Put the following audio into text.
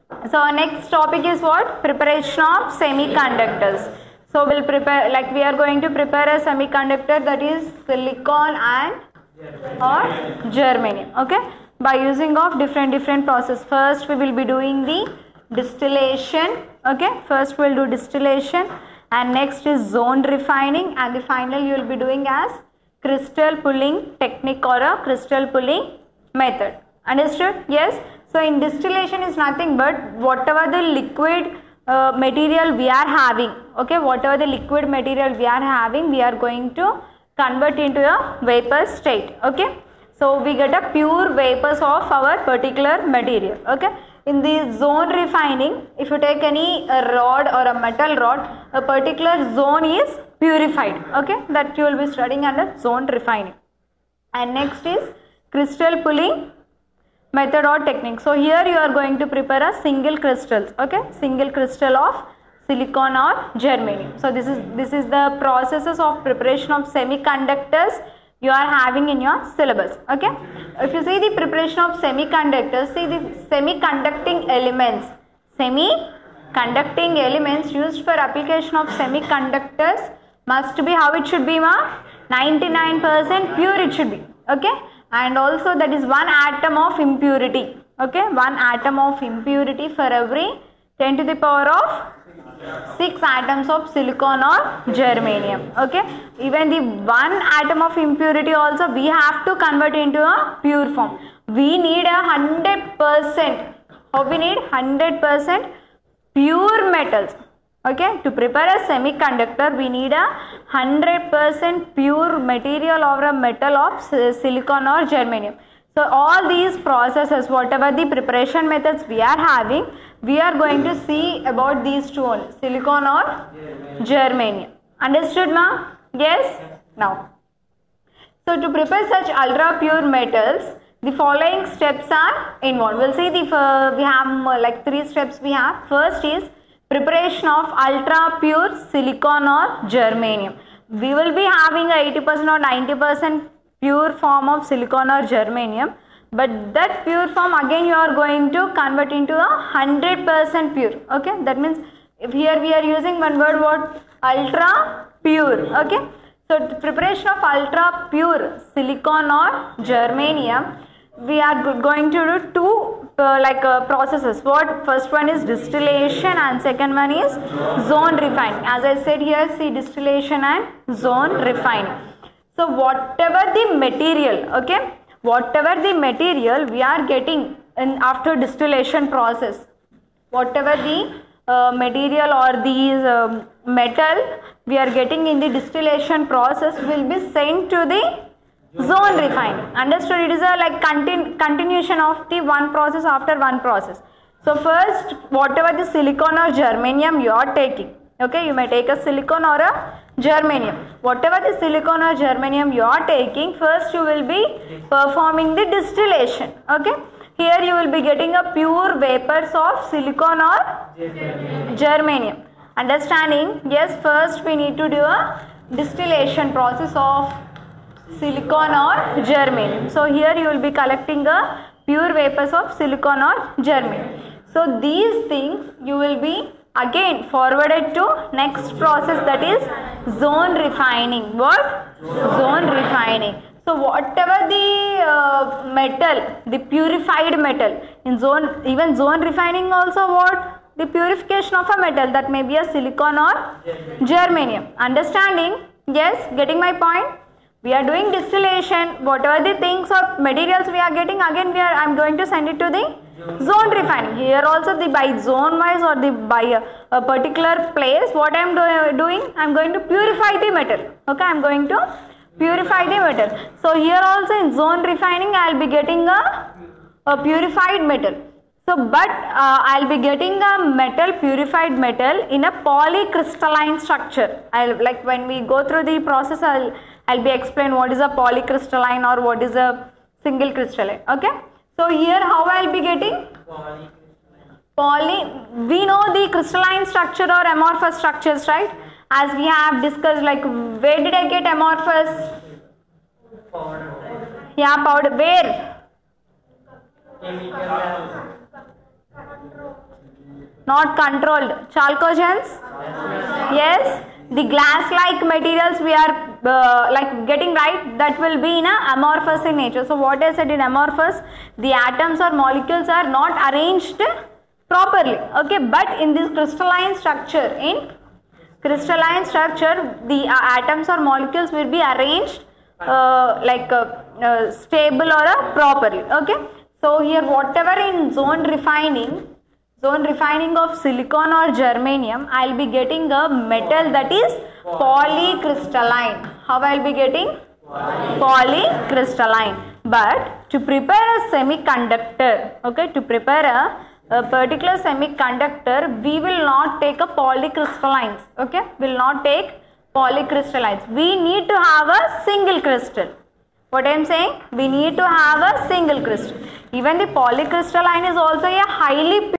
So our next topic is what? Preparation of semiconductors. So we'll prepare, like we are going to prepare a semiconductor that is silicon and or germanium, okay, by using of different process. First we will be doing the distillation, okay, first we'll do distillation, and next is zone refining, and the final you will be doing as crystal pulling technique or a crystal pulling method. Understood? Yes. So in distillation is nothing but whatever the liquid material we are having, okay, whatever the liquid material we are having, we are going to convert into a vapor state, okay. So we get a pure vapors of our particular material, okay. In the zone refining, if you take any rod or a metal rod, a particular zone is purified, okay, that you will be studying under zone refining. And next is crystal pulling method or technique. So here you are going to prepare a single crystals, okay, single crystal of silicon or germanium. So this is the processes of preparation of semiconductors you are having in your syllabus, okay. If you see the preparation of semiconductors, see the semiconducting elements used for application of semiconductors must be, how it should be, 99% pure it should be, okay. And also that is one atom of impurity, okay, one atom of impurity for every 10 to the power of 6 atoms of silicon or germanium, okay. Even the one atom of impurity also we have to convert into a pure form. We need a 100%, how we need 100% pure metals, okay. To prepare a semiconductor we need a 100% pure material or a metal of silicon or germanium. So all these processes, whatever the preparation methods we are having, we are going to see about these two only, silicon or germanium. Understood, ma? Yes? Now, so to prepare such ultra pure metals, the following steps are involved. We'll see we have like 3 steps we have. First is preparation of ultra pure silicon or germanium. We will be having a 80% or 90% pure form of silicon or germanium, but that pure form again you are going to convert into a 100% pure, okay. That means if here we are using one word, what? Ultra pure, okay. So the preparation of ultra pure silicon or germanium, we are going to do 2 processes. What? First one is distillation and second one is zone refining. As I said here, see, distillation and zone refining. So whatever the material, okay, whatever the material we are getting in after distillation process, whatever the material or these metal we are getting in the distillation process will be sent to the zone refining. Understood? It is a like continuation of the one process after one process. So first, whatever the silicon or germanium you are taking, okay, you may take a silicon or a germanium. Whatever the silicon or germanium you are taking, first you will be performing the distillation, okay. Here you will be getting a pure vapors of silicon or germanium. Understanding? Yes, first we need to do a distillation process of silicon or germanium. So here you will be collecting a pure vapors of silicon or germanium. So these things you will be again forwarded to next process, that is zone refining. What? Zone refining. So whatever the metal, the purified metal in zone, even zone refining also what? The purification of a metal, that may be a silicon or germanium. Understanding? Yes, getting my point? We are doing distillation, whatever the things or materials we are getting, again I am going to send it to the zone refining. Here also the by zone wise or the by a particular place, what I am doing, I am going to purify the metal, okay, I am going to purify the metal. So here also in zone refining I will be getting a purified metal. So but I will be getting a metal, purified metal in a polycrystalline structure. Like when we go through the process, I'll be explain what is a polycrystalline or what is a single crystalline, okay. So here how I'll be getting we know the crystalline structure or amorphous structures, right? As we have discussed, like where did I get amorphous? Yeah, powder. Where? Not controlled. Chalcogens? Yes. The glass-like materials we are like getting right, that will be in a amorphous in nature. So what I said in amorphous, the atoms or molecules are not arranged properly. Okay, but in this crystalline structure, the atoms or molecules will be arranged stable or properly. Okay, so here whatever in zone refining of silicon or germanium, I will be getting a metal that is polycrystalline. How I will be getting? Polycrystalline. But to prepare a semiconductor, okay, to prepare a particular semiconductor, we will not take a polycrystallines. Okay, will not take polycrystallines. We need to have a single crystal. What I am saying? We need to have a single crystal. Even the polycrystalline is also a highly